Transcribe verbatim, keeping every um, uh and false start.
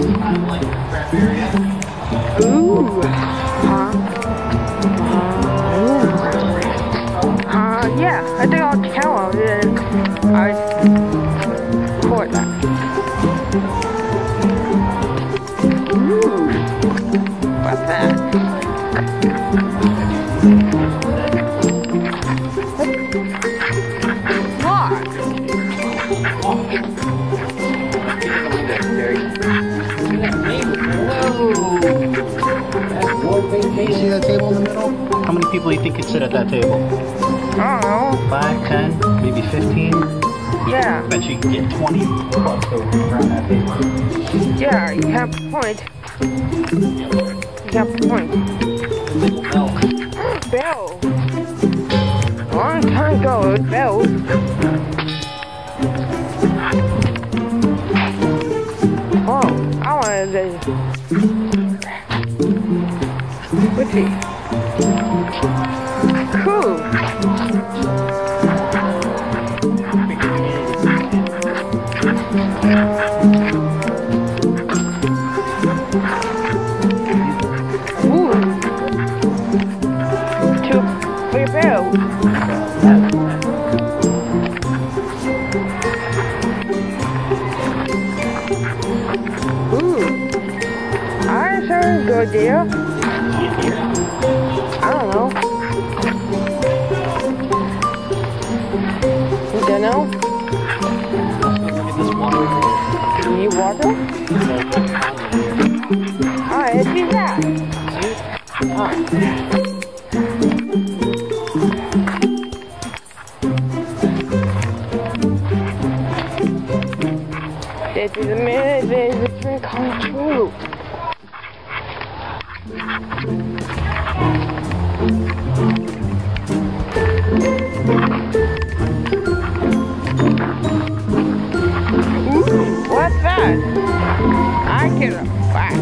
Ooh. Huh? Ooh. Uh, yeah, I think I'll tell him that I record that. Ooh. What's that? You see that table in the middle? How many people do you think could sit at that table? I don't know. Five, ten, maybe fifteen? Yeah. I bet you can get twenty bucks around that table. Yeah, you have a point. You have a point. Bell. A long time ago, it was Bell. Oh, I wanted this. What's he? Cool. Ooh. Two free bells. Ooh. I sound good, dear. I don't know. You don't know? You need water? Alright, let's do that. Alright. This is a minute, this is a dream come true. Ooh, what's that? I get a fire.